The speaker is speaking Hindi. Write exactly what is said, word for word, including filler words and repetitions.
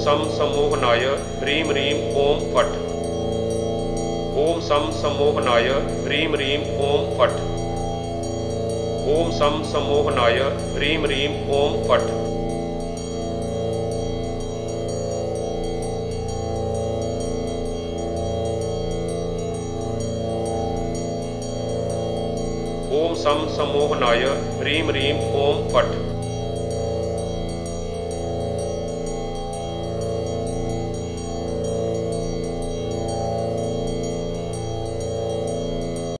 सम सम्मोहनाय ह्रीं ह्रीं ओम फट्। ओम सम सम्मोहनाय ह्रीं ह्रीं ओम फट्। ओम सम सम्मोहनाय ह्रीं ह्रीं ओम फट्। ओम सम सम्मोहनाय ह्रीं ह्रीं ओम फट्।